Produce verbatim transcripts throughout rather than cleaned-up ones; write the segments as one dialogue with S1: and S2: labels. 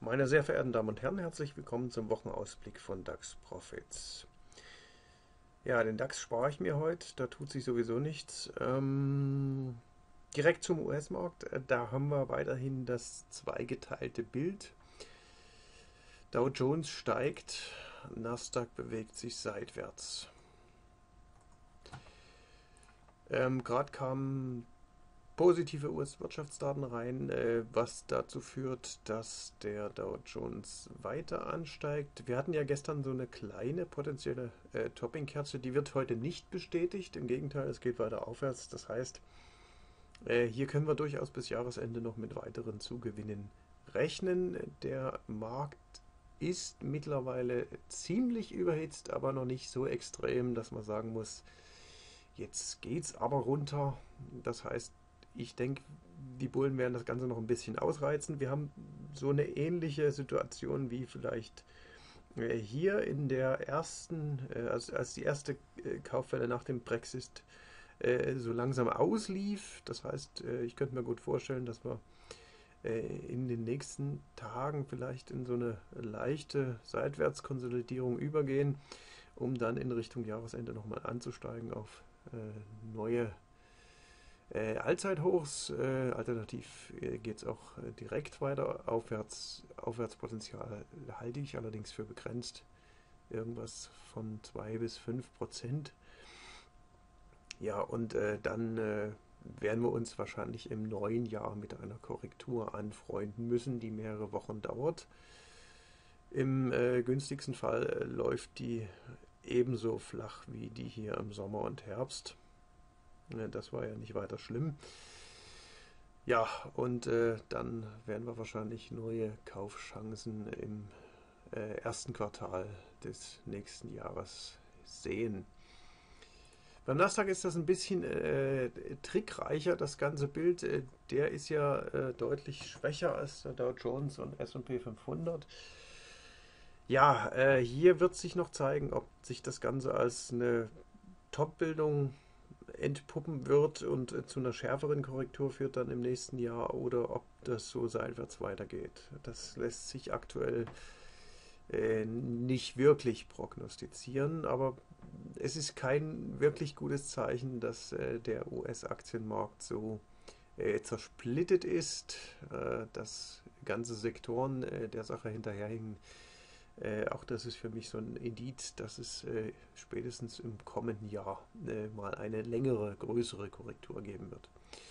S1: Meine sehr verehrten Damen und Herren, herzlich willkommen zum Wochenausblick von DAX Profits. Ja, den DAX spare ich mir heute, da tut sich sowieso nichts. Ähm, direkt zum U S-Markt, äh, da haben wir weiterhin das zweigeteilte Bild. Dow Jones steigt, Nasdaq bewegt sich seitwärts. Ähm, Gerade kamen positive U S-Wirtschaftsdaten rein, äh, was dazu führt, dass der Dow Jones weiter ansteigt. Wir hatten ja gestern so eine kleine potenzielle äh, Topping-Kerze, die wird heute nicht bestätigt. Im Gegenteil, es geht weiter aufwärts. Das heißt, äh, hier können wir durchaus bis Jahresende noch mit weiteren Zugewinnen rechnen. Der Markt ist mittlerweile ziemlich überhitzt, aber noch nicht so extrem, dass man sagen muss, jetzt geht's aber runter. Das heißt, ich denke, die Bullen werden das Ganze noch ein bisschen ausreizen. Wir haben so eine ähnliche Situation wie vielleicht äh, hier in der ersten, äh, als, als die erste äh, Kaufwelle nach dem Brexit äh, so langsam auslief. Das heißt, äh, ich könnte mir gut vorstellen, dass wir äh, in den nächsten Tagen vielleicht in so eine leichte Seitwärtskonsolidierung übergehen, um dann in Richtung Jahresende nochmal anzusteigen auf äh, neue äh, Allzeithochs. Äh, alternativ äh, geht es auch äh, direkt weiter aufwärts. Aufwärtspotenzial halte ich allerdings für begrenzt. Irgendwas von zwei bis fünf Prozent. Ja, und äh, dann äh, werden wir uns wahrscheinlich im neuen Jahr mit einer Korrektur anfreunden müssen, die mehrere Wochen dauert. Im äh, günstigsten Fall äh, läuft die ebenso flach wie die hier im Sommer und Herbst. Äh, das war ja nicht weiter schlimm. Ja, und äh, dann werden wir wahrscheinlich neue Kaufchancen im äh, ersten Quartal des nächsten Jahres sehen. Beim Nasdaq ist das ein bisschen äh, trickreicher, das ganze Bild. Äh, der ist ja äh, deutlich schwächer als der Dow Jones und S und P fünfhundert. Ja, äh, hier wird sich noch zeigen, ob sich das Ganze als eine Top-Bildung entpuppen wird und äh, zu einer schärferen Korrektur führt dann im nächsten Jahr oder ob das so seitwärts weitergeht. Das lässt sich aktuell äh, nicht wirklich prognostizieren, aber es ist kein wirklich gutes Zeichen, dass äh, der U S-Aktienmarkt so äh, zersplittet ist, äh, dass ganze Sektoren äh, der Sache hinterherhängen. Äh, auch das ist für mich so ein Indiz, dass es äh, spätestens im kommenden Jahr äh, mal eine längere, größere Korrektur geben wird.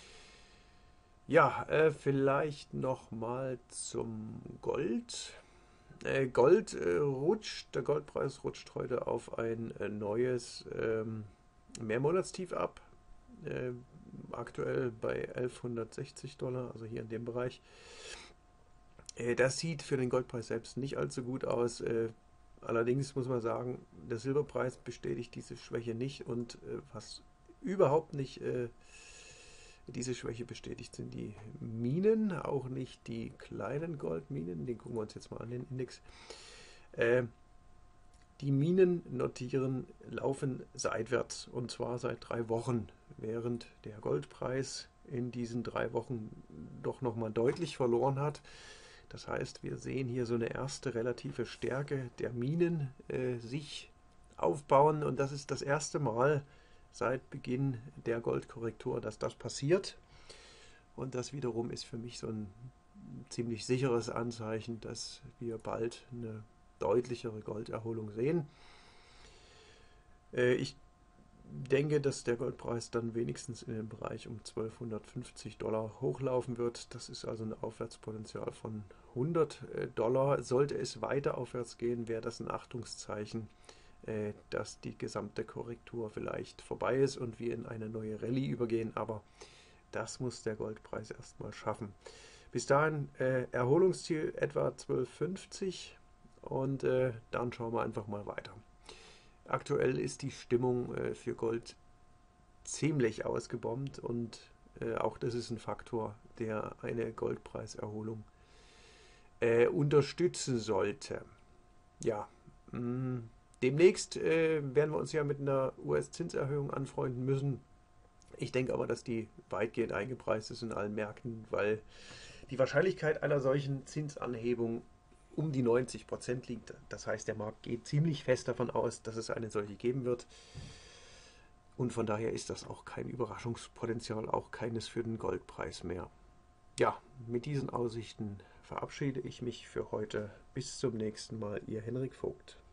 S1: Ja, äh, vielleicht noch mal zum Gold. Äh, Gold äh, rutscht, der Goldpreis rutscht heute auf ein äh, neues ähm, Mehrmonatstief ab. Äh, aktuell bei elfhundertsechzig Dollar, also hier in dem Bereich. Äh, das sieht für den Goldpreis selbst nicht allzu gut aus. Äh, allerdings muss man sagen, der Silberpreis bestätigt diese Schwäche nicht und äh, was überhaupt nicht äh, diese Schwäche bestätigt, sind die Minen, auch nicht die kleinen Goldminen. Den gucken wir uns jetzt mal an, den Index. Äh, die Minen notieren, laufen seitwärts und zwar seit drei Wochen, während der Goldpreis in diesen drei Wochen doch nochmal deutlich verloren hat. Das heißt, wir sehen hier so eine erste relative Stärke der Minen äh, sich aufbauen und das ist das erste Mal seit Beginn der Goldkorrektur, dass das passiert. Und das wiederum ist für mich so ein ziemlich sicheres Anzeichen, dass wir bald eine deutlichere Golderholung sehen. Äh, ich denke, dass der Goldpreis dann wenigstens in den Bereich um zwölfhundertfünfzig Dollar hochlaufen wird. Das ist also ein Aufwärtspotenzial von hundert Dollar. Sollte es weiter aufwärts gehen, wäre das ein Achtungszeichen, äh, dass die gesamte Korrektur vielleicht vorbei ist und wir in eine neue Rallye übergehen. Aber das muss der Goldpreis erstmal schaffen. Bis dahin äh, Erholungsziel etwa zwölf fünfzig und äh, dann schauen wir einfach mal weiter. Aktuell ist die Stimmung äh, für Gold ziemlich ausgebombt und äh, auch das ist ein Faktor, der eine Goldpreiserholung äh, unterstützen sollte. Ja, mh, demnächst äh, werden wir uns ja mit einer U S-Zinserhöhung anfreunden müssen. Ich denke aber, dass die weitgehend eingepreist ist in allen Märkten, weil die Wahrscheinlichkeit einer solchen Zinsanhebung um die neunzig Prozent liegt. Das heißt, der Markt geht ziemlich fest davon aus, dass es eine solche geben wird. Und von daher ist das auch kein Überraschungspotenzial, auch keines für den Goldpreis mehr. Ja, mit diesen Aussichten verabschiede ich mich für heute. Bis zum nächsten Mal, Ihr Henrik Vogt.